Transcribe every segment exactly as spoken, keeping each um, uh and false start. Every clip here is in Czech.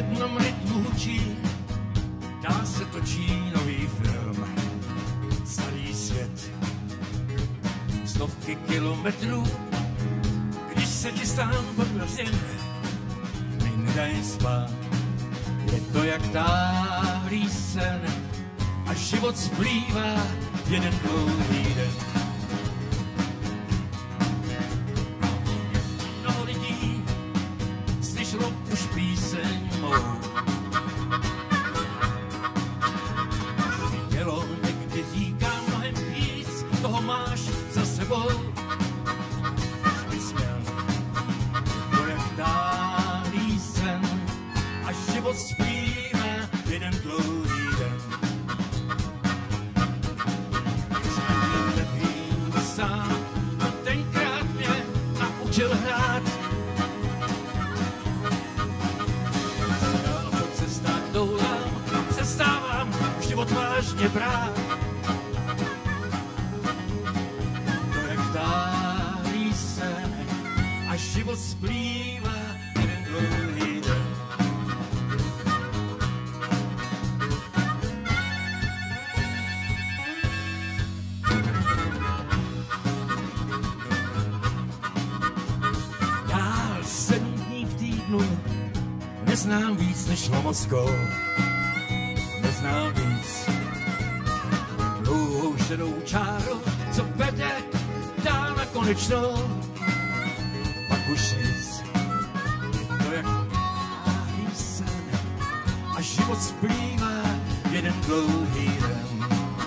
jednom rytmu hučí, dál se točí nový film. Starý svět, stovky kilometrů, když se chystám poprosím, mi nedaj spát. Je to jak dávný sen a život splývá jeden dlouhý den. Mnoho lidí slyšelo už píseň mou. Tělo někdy říká mnohem víc, toho máš za sebou. Vysměl, to jak dávný sen a život splývá jeden dlouhý den. Nevím sám, a tenkrát mě naučil hrát. Dál po cestách doulám, přestávám život vážně brát. To jak dávný sen a život splývá jeden dlouhý den. Neznám víc než Lomoskou, neznám víc dlouhou šedou čáru, co vede dál na konečnou. Pak už nic, to jak dávný sen a život splývá jeden dlouhý den.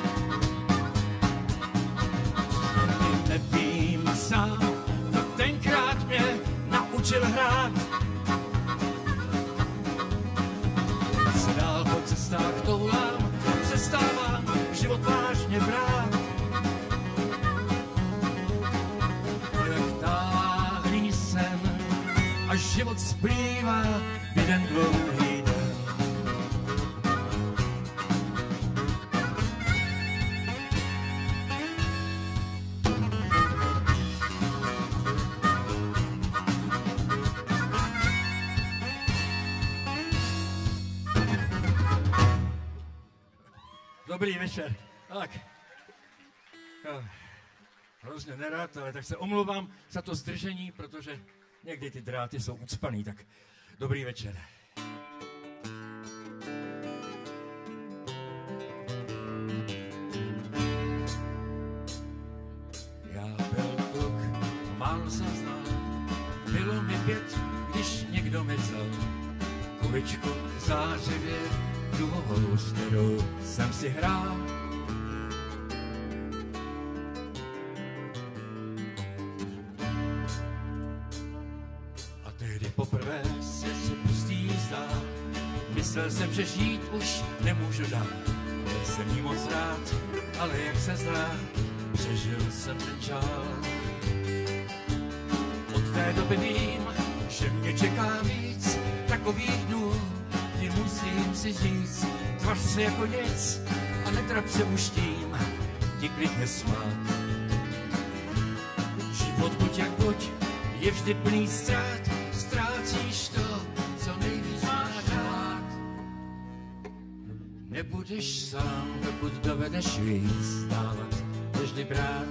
Nevím sám, to tenkrát mě naučil hrát. Dál po cestách toulám a přestávám život vážně brát. To jak dávný sen a život splývá jeden dlouhý den. Dobrý večer. Tak. Já hrozně nerad, ale tak se omlouvám za to zdržení, protože někdy ty dráty jsou ucpaný, tak dobrý večer. Já byl kluk, málo jsem znal, bylo mi pět, když někdo mi vzal kuličku zářivě duhovou, s kterou jsem si hrál. A tehdy poprvé se si pustý zdál, myslel jsem, že žít už nemůžu dál. Byl jsem jí moc rád, ale jak se zdá, přežil jsem ten čál. Od té doby vím, že mě čeká víc takových dnů, kdy musím si říct, tvař se jako nic a netrap se už tím, ti klidně smát. Život buď jak buď, je vždy plný ztrát, ztrácíš to, co nejvíc máš rád. Nebudeš sám, dokud dovedeš víc dávat, vždy brát.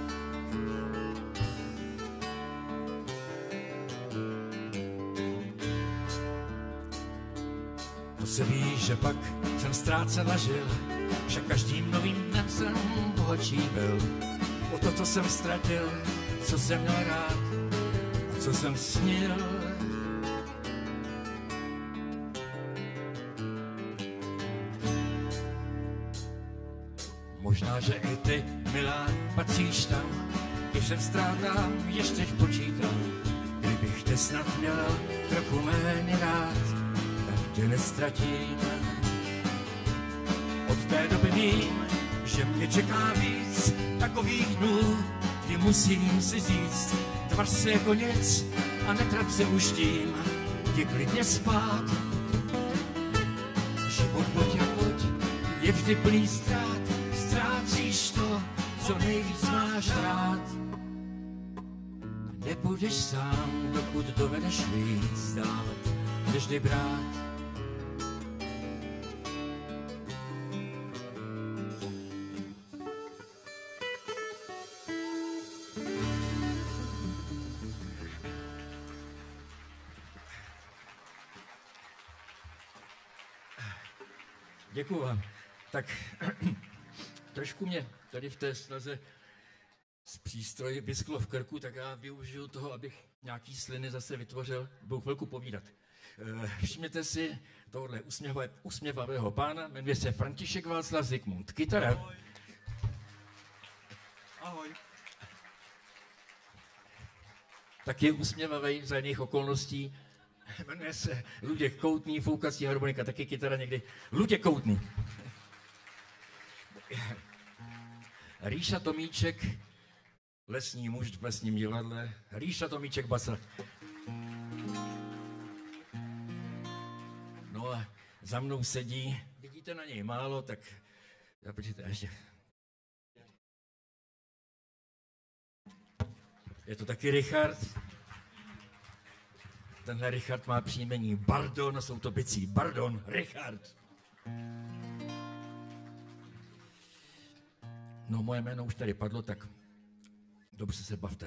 To se ví, že pak jsem ztrácel a žil, že každým novým dnem jsem bohatší byl. O to, co jsem ztratil, co jsem měl rád a co jsem snil. Možná, že i ty, milá, patříš tam, když jsem ztrátám, ještě počítám. Kdybych tě snad měl trochu méně rád, tě nestratím. Od té doby vím, že mě čeká víc takových dnů, kdy musím si říct, tvař se jako nic a netrap se už tím, jdi klidně spát. Život buď jak buď, je vždy plný ztrát, ztrácíš to, co nejvíc máš rád. Nebudeš sám, dokud dovedeš víc dávat, vždy brát. Děkuju vám. Tak trošku mě tady v té snaze z přístroji vysklo v krku, tak já využiju toho, abych nějaký sliny zase vytvořil. Budu chvilku povídat. Všimněte si tohle usměvavé, usměvavého pána, jmenuje se František Václav Zikmund. Kytara. Ahoj. Ahoj. Tak je usměvavý za jiných okolností. Jmenuje se Luděk Koutný, foukací harmonika, taky kytara někdy. Luděk Koutný. Ríša Tomíček, lesní muž v lesním divadle. Ríša Tomíček, basa. No a za mnou sedí, vidíte na něj málo, tak já počíte ještě. Je to taky Richard. Tenhle Richard má příjmení Bardon, jsou to bicí. Bardon, Richard. No, moje jméno už tady padlo, tak dobře se bavte.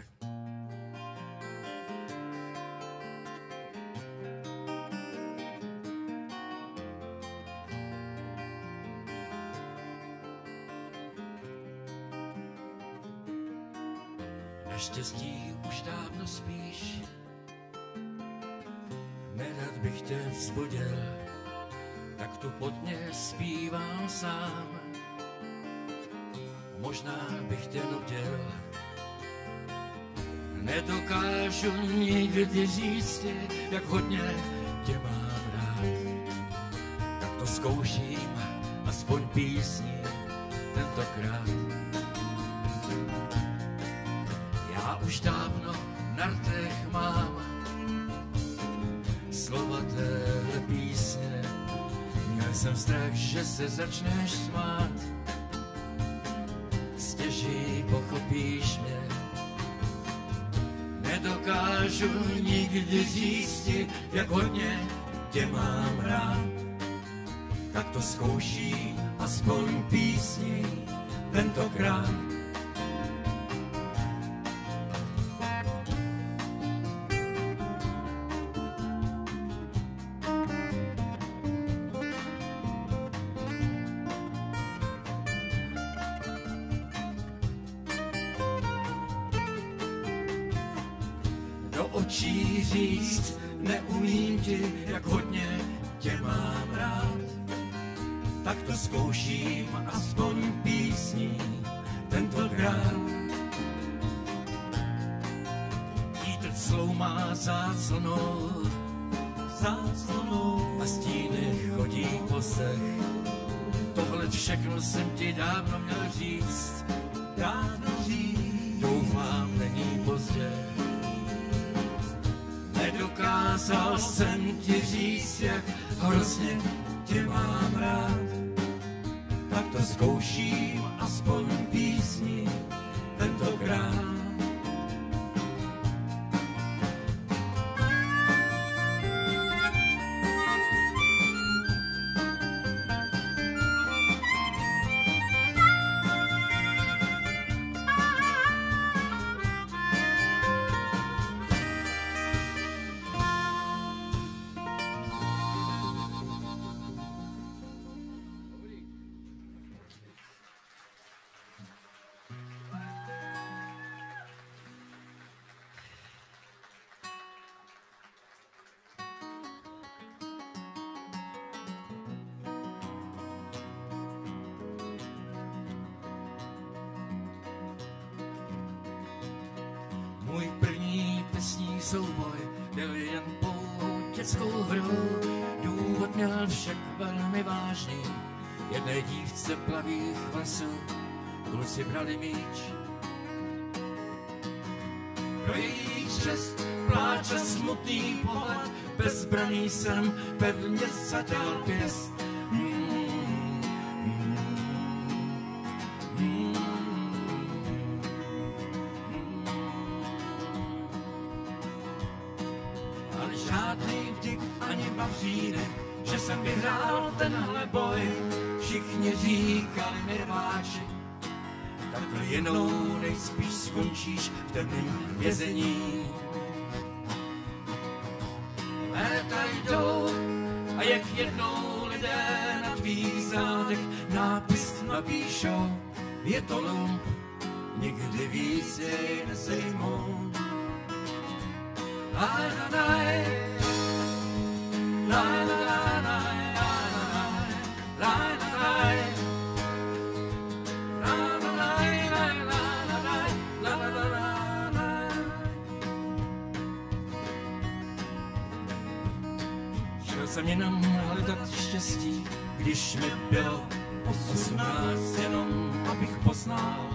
Naštěstí už dávno spíš, nerad bych tě vzbudil, tak tu pod mě zpívám sám. Možná bych tě nudil, nedokážu nikdy říct ti, jak hodně tě mám rád. Tak to zkouším, aspoň písní tentokrát. Já už dávno na rtech mám slova téhle písně. Měl jsem strach, že se začneš smát, stěží pochopíš mě. Nedokážu nikdy říct ti, jak hodně tě mám rád. Tak to zkouším aspoň písní tentokrát. Očí říct neumím ti, jak hodně tě mám rád. Tak to zkouším aspoň písní tentokrát. Vítr sloumá záclonou, záclonou a stíny chodí po sech. Tohle všechno jsem ti dávno měl říct, dávno říct. Doufám, není pozdě. Nedokázal jsem ti říct, jak hrozně tě mám rád. Tak to zkouším aspoň písní tentokrát. Můj první pěsní souboj byl jen pouhou dětskou hrou. Důvod měl však velmi vážný. Jedné dívce plavých vlasů kluci brali míč. Pro její čest pláče smutný pohled, bezbraný jsem pevně zadal pěst. Žádný vdik ani bavřínek, že jsem vyhrál tenhle boj. Všichni říkali mi rváči, takhle jednou nejspíš skončíš v temném vězení. Léta jdou a jak jednou lidé nad tvých zádech nápis napíšou. Je to lump, nikdy víc jej nesejmou. La la la, la la la, la la la, jsem jenom hledat štěstí, když mi bylo osmnáct, jenom abych poznal,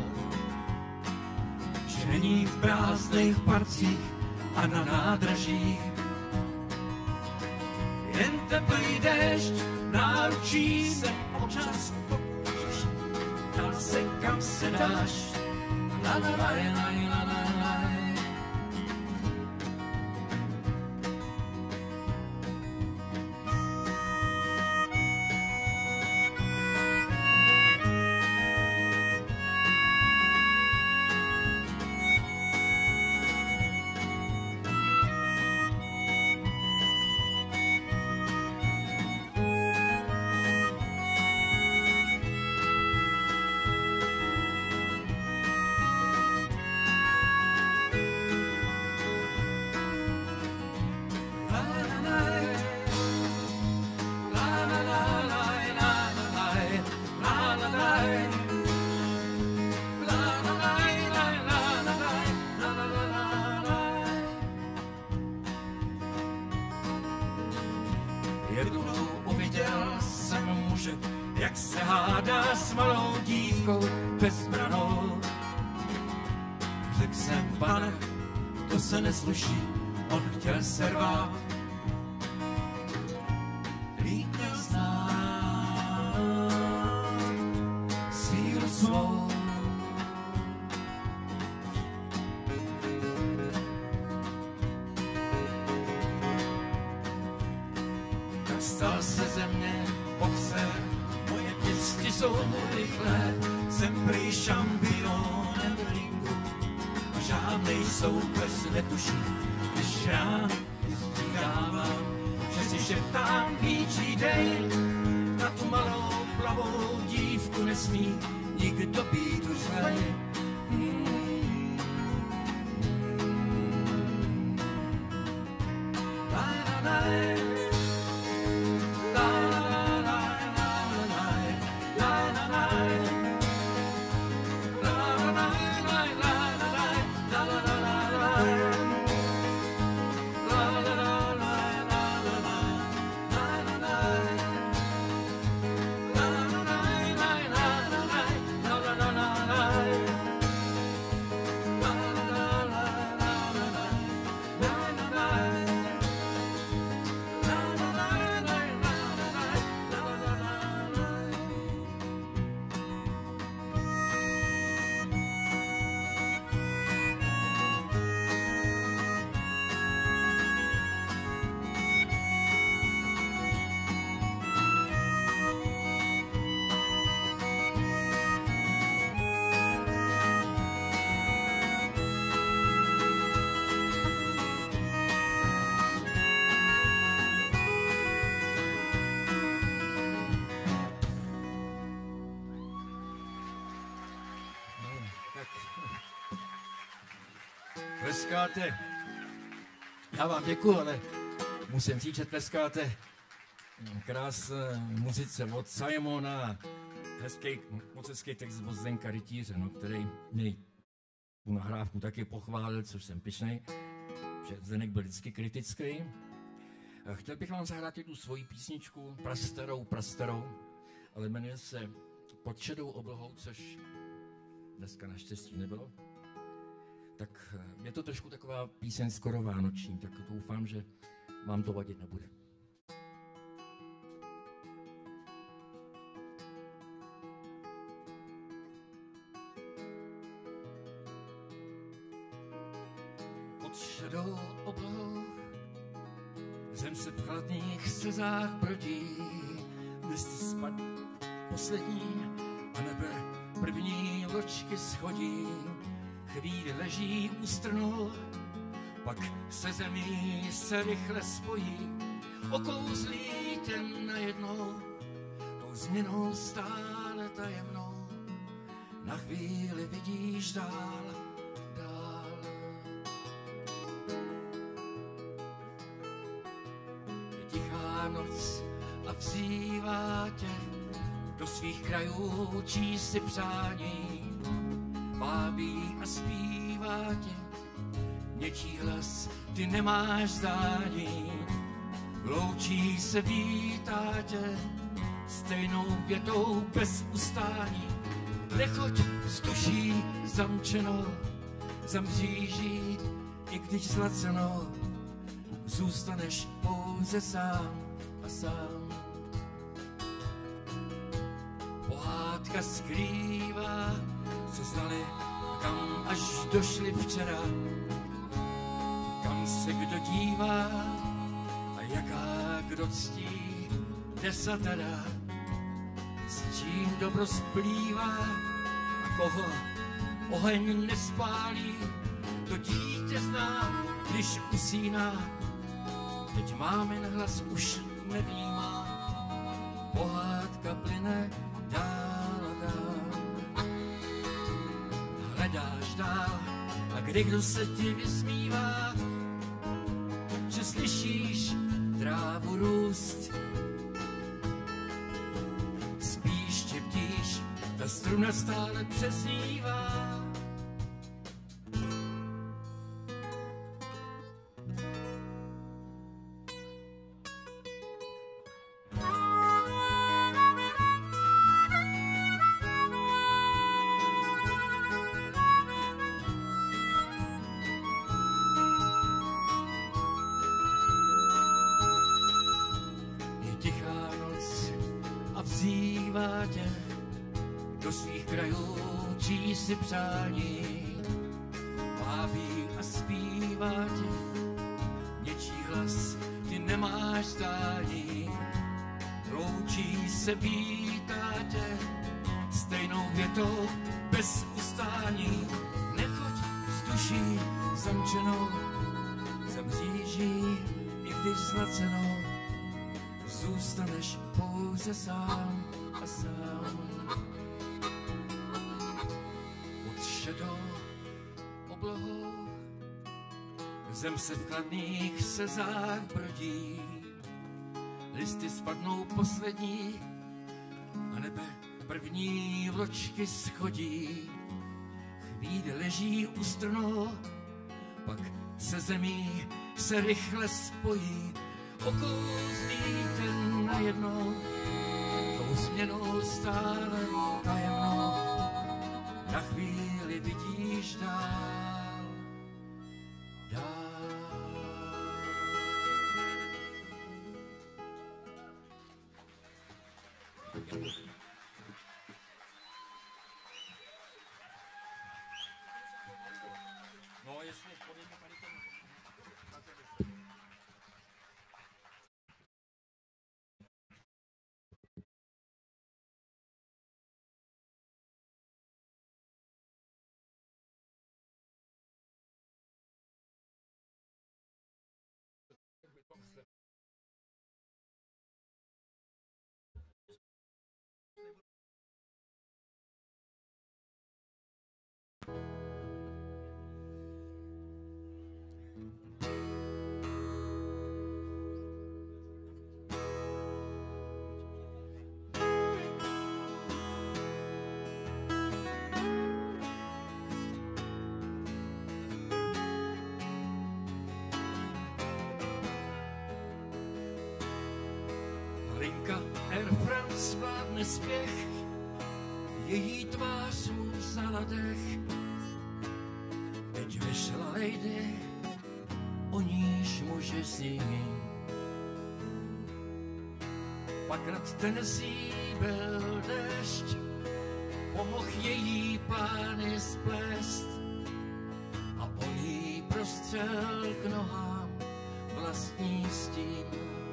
že není v prázdných parcích a na nádražích jen teplý déšť náručí se občas pokoušíš, dal se kam se dáš, la la la la la la la. Jednou uviděl jsem muže, jak se hádá s malou dívkou bezbranou. Řekl jsem, pane, to se nesluší, on chtěl se rvát. Líp měl znát sílu svou. Stal se ze mě boxer, moje pěsti jsou rychlé, jsem prý šampionem ringu, žádnej soupeř netuší, když já dávám, že si šeptám píčí dej, na tu malou plavou dívku nesmí nikdo být už zlej. Hmm. La, la, la. Tleskáte. Já vám děkuju, ale musím říct, že tleskáte krás muzice od Simona. Hezký, moc hezký text od Zdenka Rytíře, no, který mě tu nahrávku taky pochválil, což jsem pyšnej, že Zdenek byl vždycky kritický. Chtěl bych vám zahrát tu svoji písničku, prastarou, prastarou, ale jmenuje se Pod šedou oblohou, což dneska naštěstí nebylo. Tak je to trošku taková píseň skoro vánoční, tak doufám, že vám to vadit nebude. Pod šedou oblohou zem se v chladných slzách brodí, listy spad poslední a nebe první vločky schodí. Chvíli leží u strnu, pak se zemí se rychle spojí, okouzlí tě najednou, tou změnou stále tajemnou, na chvíli vidíš dál, dál. Je tichá noc a vzývá tě do svých krajů, číst si přání, vábí a zpívá tě něčí hlas, ty nemáš zdání. Loučí se, vítá tě stejnou větou bez ustání. Nechoď s duší zamčenou, za mříží, i když zlacenou, zůstaneš pouze sám a sám. Pohádka skrývá, co znali, kam až došli včera, kam se kdo dívá a jaká kdo ctí desatera, s čím dobro splývá a koho oheň nespálí. To dítě zná, když usíná, teď mámin hlas už nevnímá. Pohádka plyne dál a dál, hledáš dál a kdy kdo se ti vysmívá, že slyšíš trávu růst, spíš štěptíš, ta struna stále přeznívá. Vzývá tě do svých krajů, číst si přání, vábí a zpívá tě něčí hlas, ty nemáš zdání. Loučí se, vítá tě stejnou větou bez ustání. Nechoď s duší zamčenou, za mříží, i když zlacenou, zůstaneš pouze sám a sám. Pod šedou oblohou zem se v chladných slzách brodí, listy spadnou poslední a nebe první vločky schodí. Chvíli leží u strnou, pak se zemí se rychle spojí. Okouzlí ten najednou, tou změnou stále tajemnou, na chvíli vidíš dál, dál. No, jestli podejme tady ten... Linka Air France vládne spěch, její tvář mu vzala dech. Teď vyšla lady, o níž muži sní. Pak nad Tennessee byl dešť, pomohl její plány splést a on jí prostřel k nohám vlastní stín.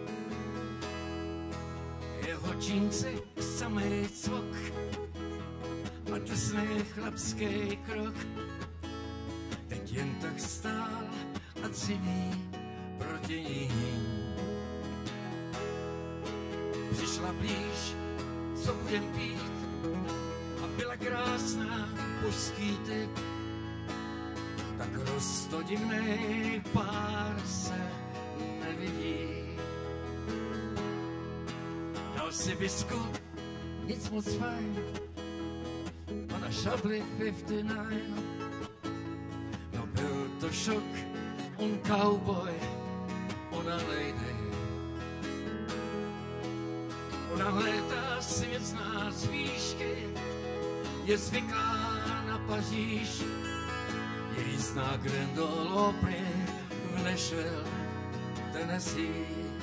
Jeho džínsy samej cvok a drsný chlapský krok, teď jen tak stál a civí proti ní. Přišla blíž, co budem pít. A byla krásná božský typ, tak roztodivnej pár se nevidí. Dal si visku, nic moc fajn, a na šabli padesát devět. No byl to šok, on cowboy, ona lady. Ona hledá svět z nás výšky, je zvyklá na Paříž. Její zná Grendel Opry v Nashville, Tennessee.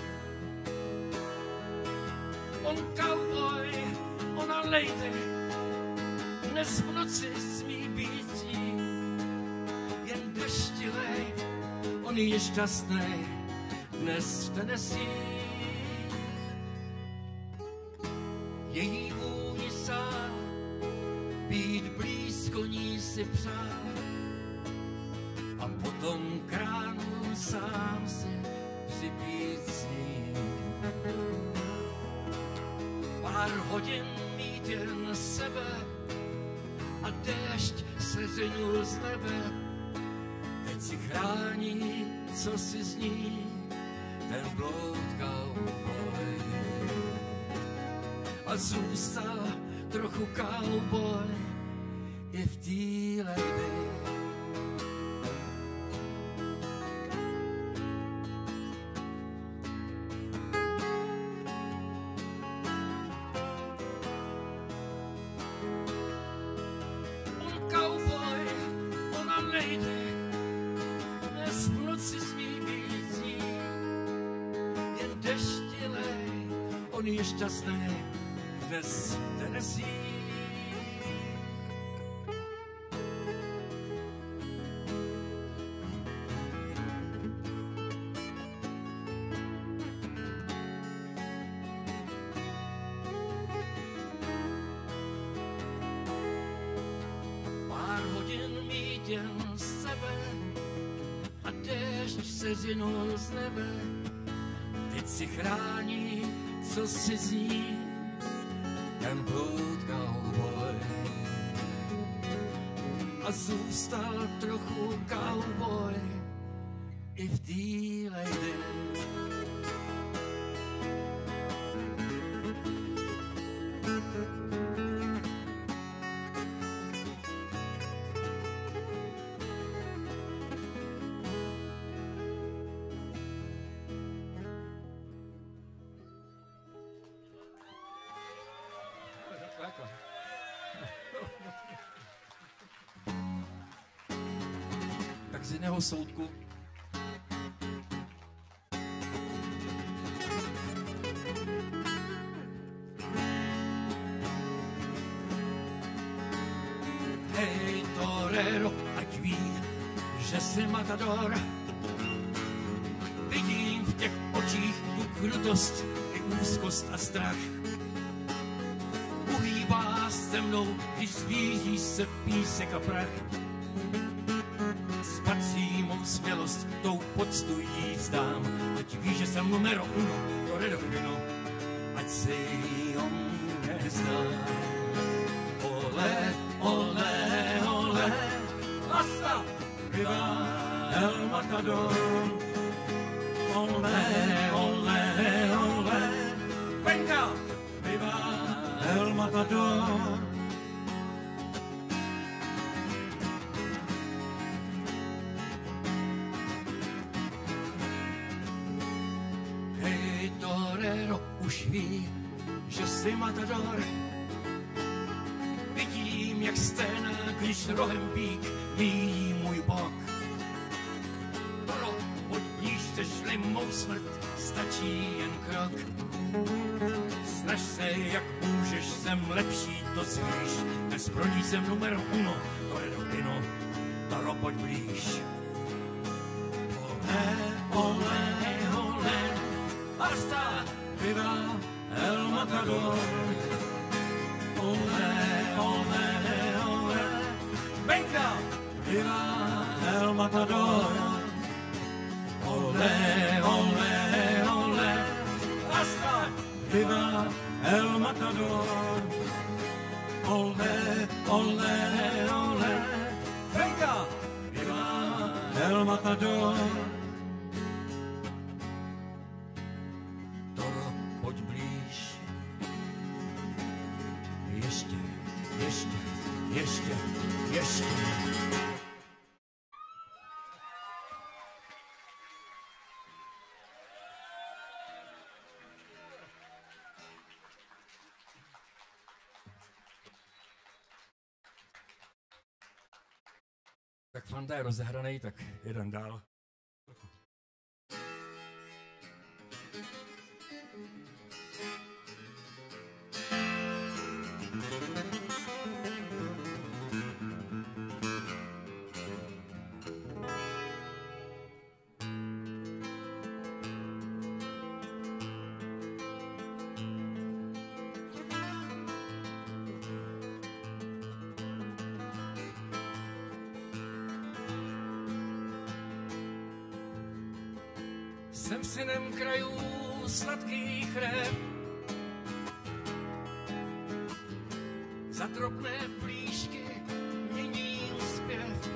On cowboy, ona lady, dnes v noci smí být jí. Jen deštilej, on je šťastnej, dnes v Tennessee. Její vůni sám, být blízko ní si přál. A potom kránu sám si připít s ním. Pár hodin mít jen sebe a déšť se řinul z nebe. Teď si chrání, co si z ní ten bloud cowboy. A zůstal trochu cowboy i v té lady. On cowboy, ona lady, dnes v noci smí být z ní. Jen deštilej, on je šťastný, dnes v Tennessee. Pár hodin mít jen sebe a déšť se řinul z nebe. Teď si chrání, co si z ní ten bloud cowboy. A zůstal trochu cowboy i v té lady. Tak z jiného soudku. Hej, torero, ať ví, že jsi matador. Vidím v těch očích tu krutost i úzkost a strach. Uhýbá se mnou, když svíží se písek a prach. Spací mou smělost, tou poctu jí vzdám. Teď ví, že jsem numero uno, torero vino, ať si on nezdám. Ole, ole, ole, hasta, viva el matador. Ole, ole, ole, venga, viva el matador. Hej, torero, už ví, že jsi matador. Vidím, jak sténá, když rohem pík míjí můj bok. Toro, od níž chceš-li mou smrt, stačí jen krok. Snaž se, jak můžeš, jsem lepší, to zvíš. Dnes pro ní jsem numero uno, torero vino, Toro, pojď blíž. Ole, ole, ole, hasta, viva el matador. Ole, ole, ole, venga, viva el matador. Ole, ole, ole, hasta, viva el matador. matador. Ole, ole, ole, venga, viva el matador. Toro, pojď blíž. Ještě, ještě, ještě, ještě. Tak Fanda je rozehranej, tak jeden dál. Jsem synem krajů sladkých rep, za drobné plíšky mění zpěv.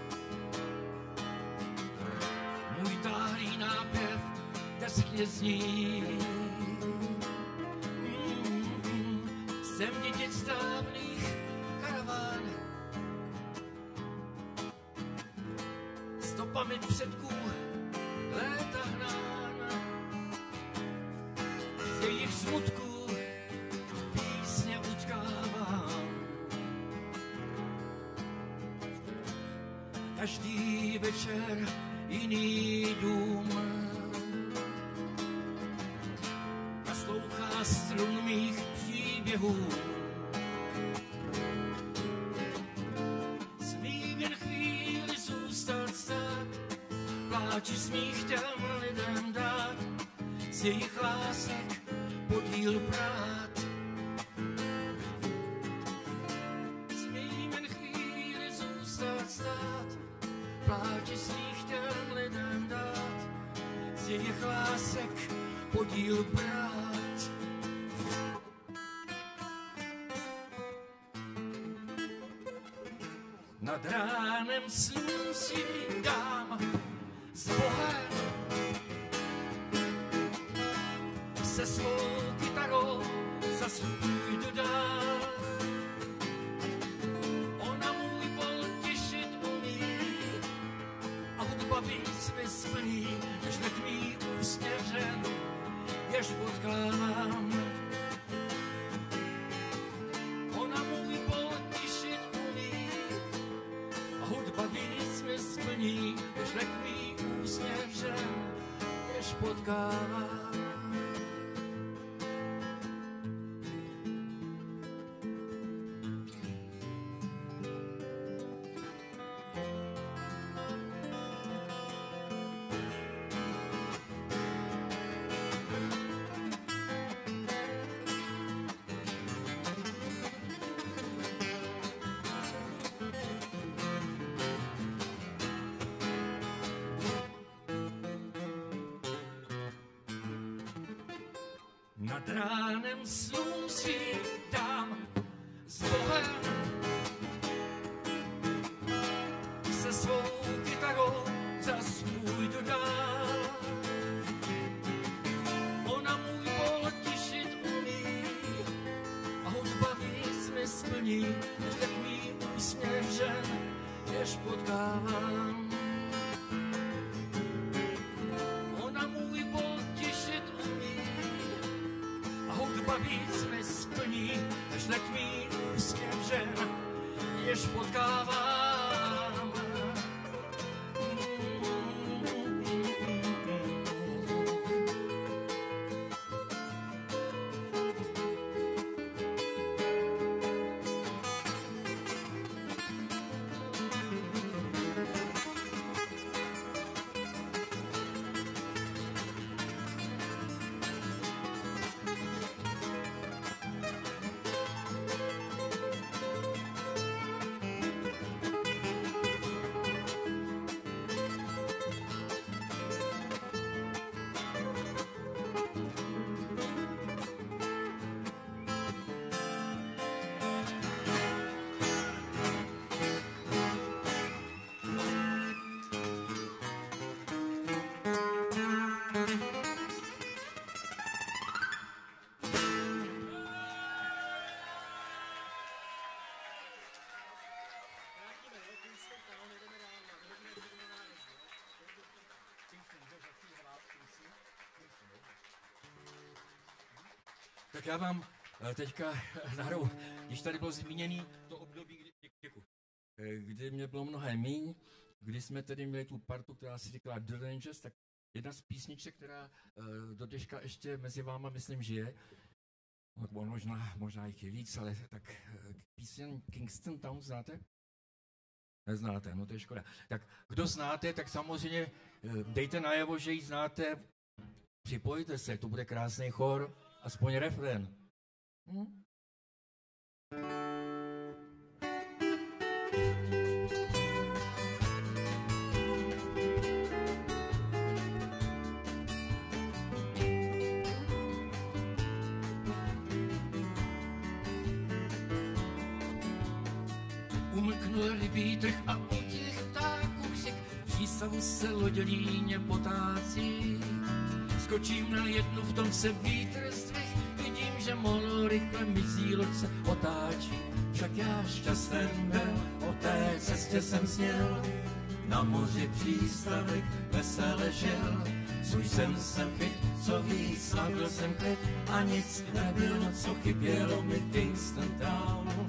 Můj táhlý nápěv deskně zní. Mm, jsem dědic dávných karaván, stopami předků léta hnán, z jejich smutků písně utkávám. Každý večer jiný dům naslouchá strun mých příběhů. Smím jen chvíli zůstat stát, pláči smích těm lidem dát, z jejich lásek podíl brát. Smím jen chvíli zůstat stát, pláči smích těm lidem dát, z jejich lásek podíl brát. Nad ránem slunci dám s Bohem, se svou kytarou zas půjdu dál. Ona můj bol těšit umí a hudba víc mi splní, než letmý úsměřen, jež potkávám. Ona můj bol těšit umí a hudba víc mi splní, než letmý úsměřen, jež potkávám. Nad ránem slunci dám s Bohem, se svou kytarou zas půjdu dál. Ona můj bol těšit umí a hudba víc mi splní, než letmý úsměv žen, jež potkávám. Ona můj bol těšit umí a hudba víc mi splní, než letmý úsměv žen, jež potkávám. Tak já vám teďka nahraju, když tady bylo zmíněný to období, kdy, děkuji, kdy mě bylo mnohem míň, kdy jsme tedy měli tu partu, která si říkala The Rangers, tak jedna z písniček, která do dneška ještě mezi váma, myslím, žije, možná, možná jich je víc, ale tak píseň Kingston Town znáte? Neznáte, no to je škoda. Tak kdo znáte, tak samozřejmě dejte najevo, že ji znáte, připojte se, to bude krásný chor, aspoň refrén. Hm? Umlknul rybí trh a u těch ptáků křik, v přístavu se lodělíně potácí. Skočím na jednu, v tom se vítr zdvih, vidím, že molo rychle mizí, loď se otáčí. Však já šťasten byl, o té cestě jsem sněl, na moři přístavek vesele žil. Svůj sen jsem chyt, co víc, nabil jsem klid a nic nebylo, co chybělo mi v Kingston Town.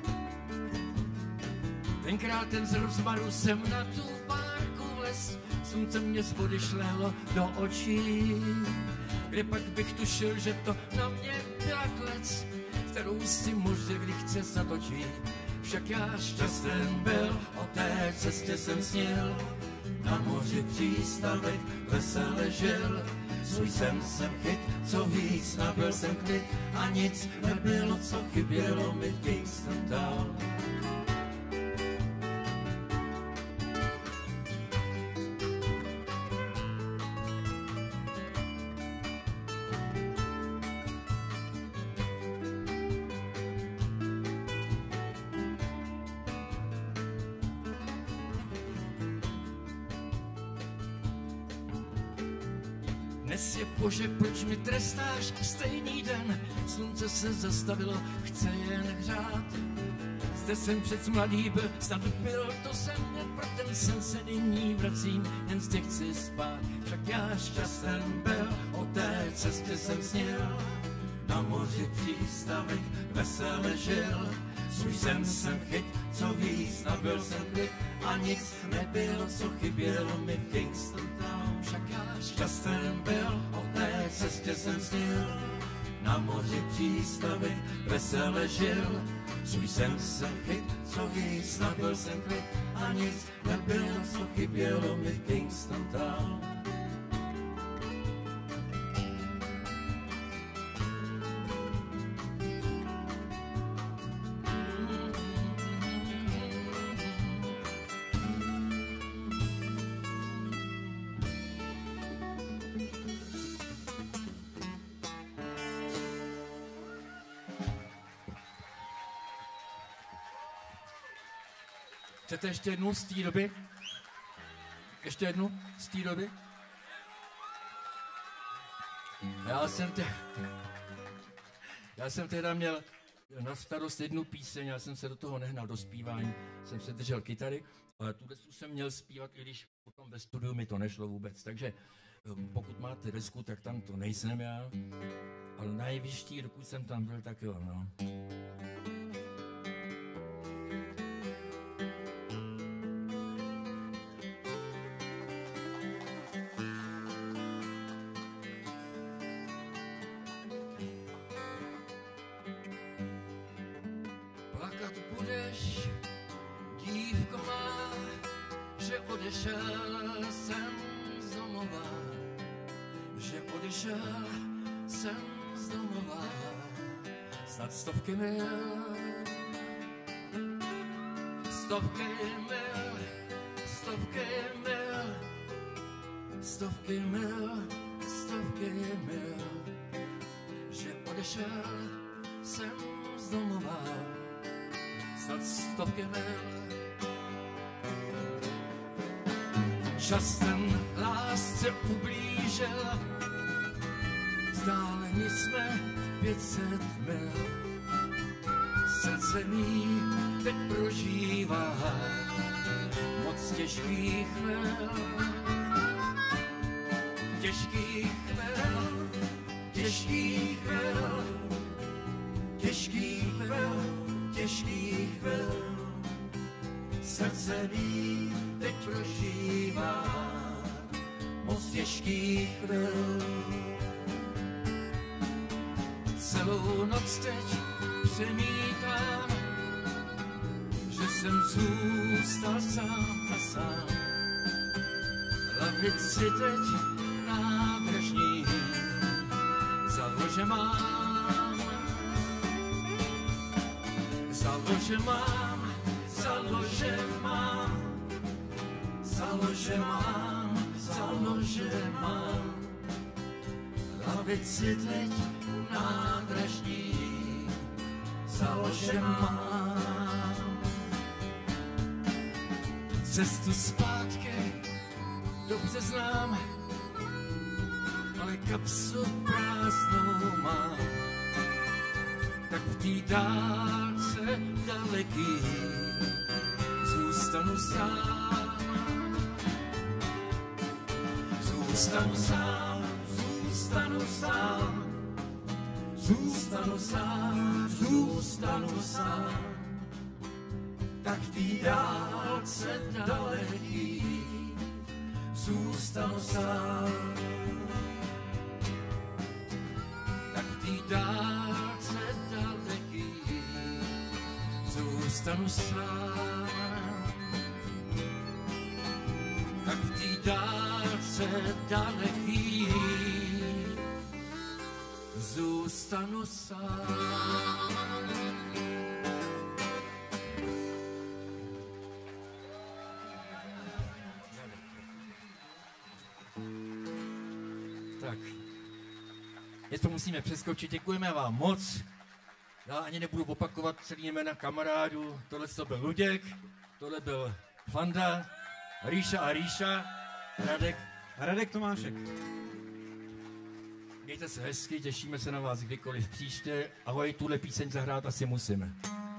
Tenkrát ten z rozmaru jsem na tu párku vlez, slunce mě z vody šlehlo do očí. Kde pak bych tušil, že to na mě byla klec, kterou si moře kdy chce zatočí. Však já šťasten byl, o té cestě jsem snil, na moři přístavek vesele žil. Svůj sen jsem chyt, co víc, nabil jsem klid a nic nebylo, co chybělo mi v Kingston Town. Dnes je Bože, proč mi trestáš stejný den? Slunce se zastavilo, chce jen hřát. Zde jsem přec mladý byl, snad byl to jsem, jen pro ten sen se nyní vracím, jen zde chci spát. Však já šťasten byl, o té cestě jsem snil, na moři přístavek vesele žil. Svůj sen jsem chyt, co víc, nabil jsem klid a nic nebylo, co chybělo mi v Kingston Town. Však já šťasten byl, o té cestě jsem snil, na moři přístavek vesele žil. Svůj sen jsem chyt, co víc, nabil jsem klid a nic nebylo, co chybělo mi v Kingston Town. Chcete ještě jednu z té doby? Ještě jednu z té doby? Já jsem, te... já jsem teda měl na starost jednu píseň, já jsem se do toho nehnal do zpívání, jsem se držel kytary, ale tu desku jsem měl zpívat, i když potom ve studiu mi to nešlo vůbec. Takže pokud máte desku, tak tam to nejsem já, ale nejvyšší, dokud jsem tam byl, tak jo, no. Odešel jsem z domova, že odešel jsem z domova, snad stovky mil, stovky mil, stovky mil, stovky mil, stovky mil, že odešel jsem z domova, snad stovky mil. Čas ten lásce ublížil, vzdáleni jsme pět set mil. Srdce mý teď prožívá moc těžkých chvil, těžkých chvil, těžkých chvil, těžkých chvil, těžkých chvil, srdce mý teď prožívá moc těžkých chvil. Celou noc teď přemítám, že jsem zůstal sám a sám. Lavici teď nádražní za lože mám, za lože mám, za lože mám, za lože mám, za lože mám. Lavici teď nádražní za lože mám. Cestu zpátky dobře znám, ale kapsu prázdnou mám. Tak v té dálce daleký zůstanu sám. Zůstanu sám, zůstanu sám, zůstanu sám, zůstanu sám. Tak v té dálce daleký zůstanu sám. Tak v té dálce daleký zůstanu sám. Tak v té dálce daleký zůstanu sám. Tak, něco musíme přeskočit, děkujeme vám moc. Já ani nebudu opakovat celý jména kamarádů. Tohle to byl Luděk, tohle byl Fanda, Ríša a Ríša, Radek. Radek Tomášek. Mějte se hezky, těšíme se na vás kdykoliv příště. Ahoj, tuhle píseň zahrát asi musíme.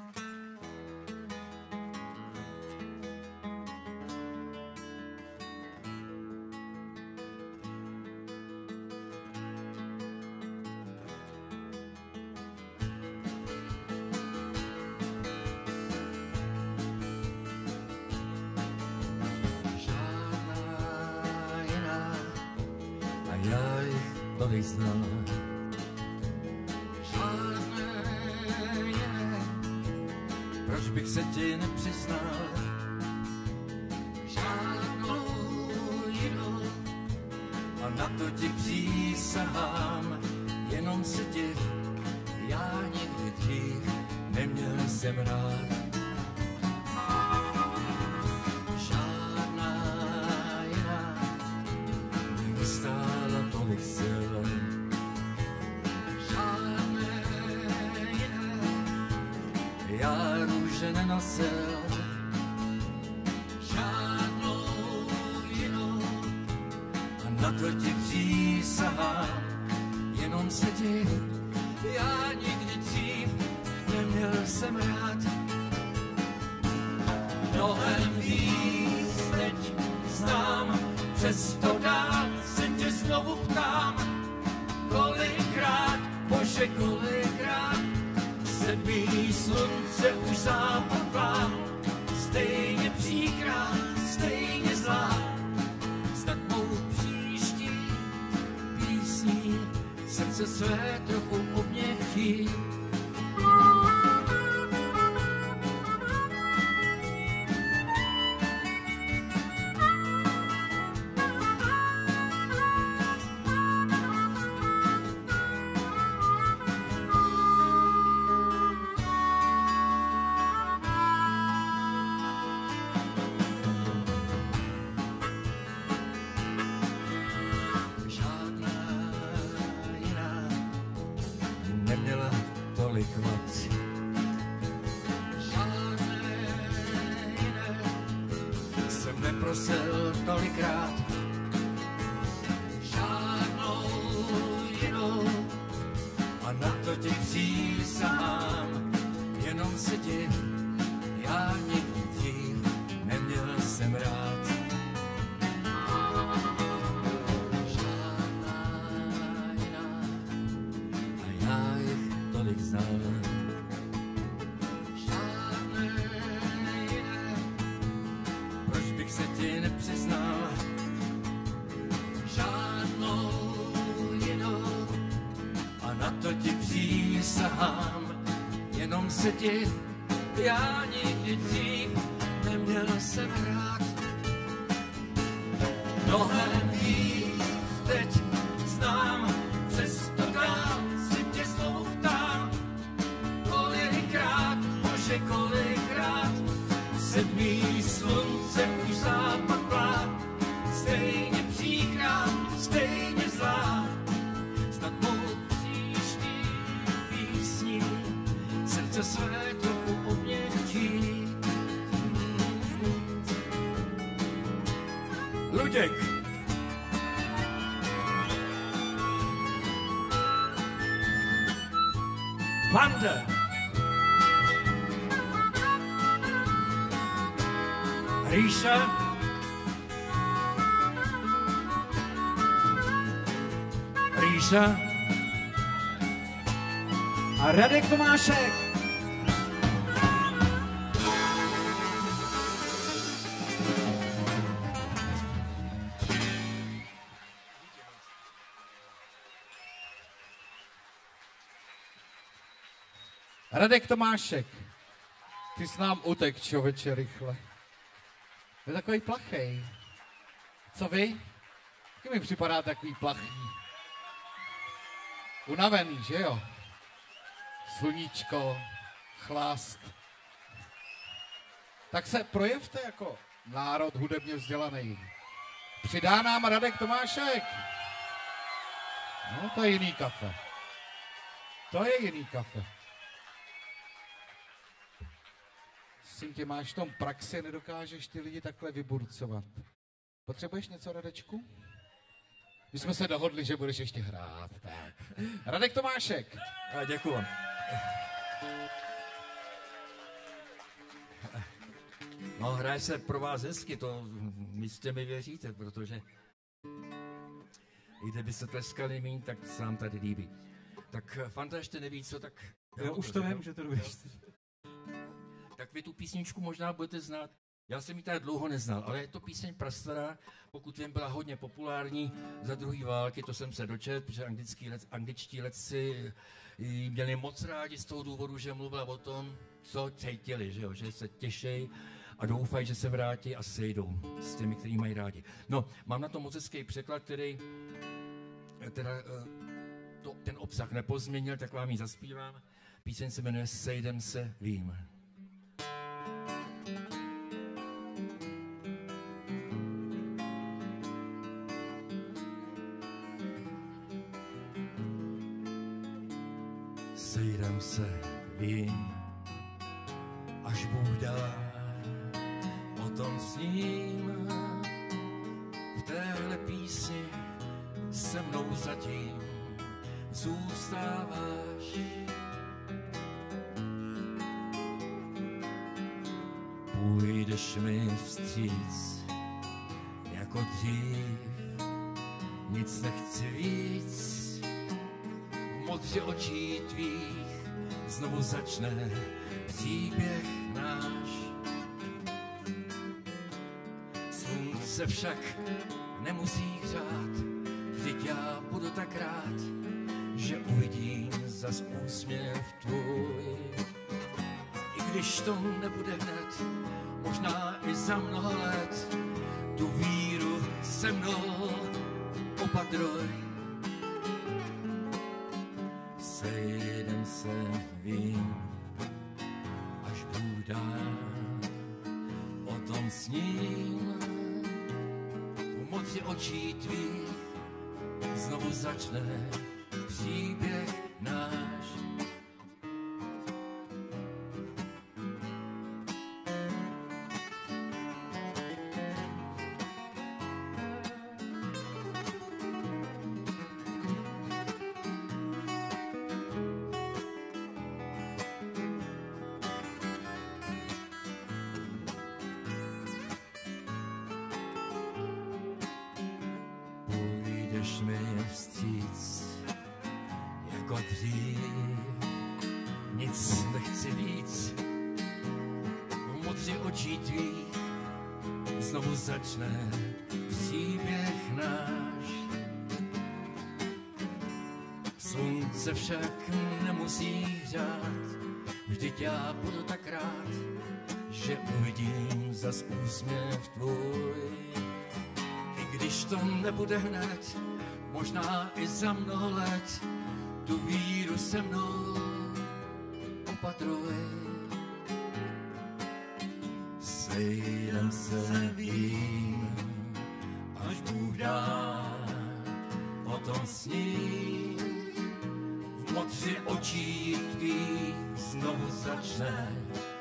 znám. Žádné jiné, proč bych se ti nepřiznal? Žádnou jinou, a na to ti přísahám. Jenom se div, já nikdy dřív neměl jsem rád. Žádná jiná mi stála tolik sil. Žádné jiné já růže nenosil. Žádnou jinou, a na to ti přísahám. Jenom se div, já nikdy dřív neměl jsem rád. Mnohem víc teď znám, přesto dál se tě znovu ptám. Kolikrát, bože, kolikrát se bílý slunce už západlá. Stejně příkrá, stejně zlá, snad mou příští písní srdce své trochu obněchtí. sám, jenom se ti, já nikdy dřív neměl jsem rád. Mnohem víc teď znám, přesto dál si tě znovu ptám, kolikrát, bože kolikrát, sedmý slunce už západ plán, stejně příkrá, stejně zlá, snad mou příští písní srdce své trochu obněží. Luděk. Vanda. Ríša. Ríša. A Radek Tomášek. Radek Tomášek, ty jsi nám utek, člověče, rychle. Je takový plachej. Co vy? Taky mi připadá takový plachý. Unavený, že jo? Sluníčko, chlast. Tak se projevte jako národ hudebně vzdělaný. Přidá nám Radek Tomášek. No, to je jiný kafe. To je jiný kafe. Myslím tě, máš v tom praxi, nedokážeš ty lidi takhle vyburcovat. Potřebuješ něco, Radečku? My jsme se dohodli, že budeš ještě hrát. Tak. Radek Tomášek. A děkuju. No, hraje se pro vás hezky, to jistě mi věříte, protože i kdyby se tleskali míň, tak se nám tady líbí. Tak Fanta ještě neví, co, tak... Já už to vím, že to dovíš. Tak vy tu písničku možná budete znát. Já jsem ji tady dlouho neznal, ale je to píseň prastará, pokud vím, byla hodně populární za druhé války, to jsem se dočetl, protože anglický let, angličtí letci ji měli moc rádi z toho důvodu, že mluvila o tom, co cítili, že, jo? Že se těší a doufají, že se vrátí a sejdou s těmi, kteří mají rádi. No, mám na to moc hezký překlad, který teda, to, ten obsah nepozměnil, tak vám ji zaspívám. Píseň se jmenuje Sejdem se vím. Sejdem se vím, až Bůh dá, o tom sním. V téhle písni se mnou zatím zůstáváš. Půjdeš mi vstříc jako dřív, nic nechci víc. V modře očí tvých znovu začne příběh náš. Slunce však nemusí hřát, vždyť já budu tak rád, že uvidím zas úsměv tvůj. I když to nebude hned, možná i za mnoho let, tu víru se mnou opatruj. Sejdem se vím, až Bůh dá, o tom sním. V moci očí tvých znovu začne příběh náš. Půjdeš mi vstříc jako dřív, nic nechci víc. V modře očí tvých znovu začne příběh náš. Slunce však nemusí hřát, vždyť já budu tak rád, že uvidím zas úsměv tvůj. I když to nebude hned, možná i za mnoho let, tu víru se mnou opatruj. Sejdem se vím, až Bůh dá, o tom sní. V modři očí tvých znovu začne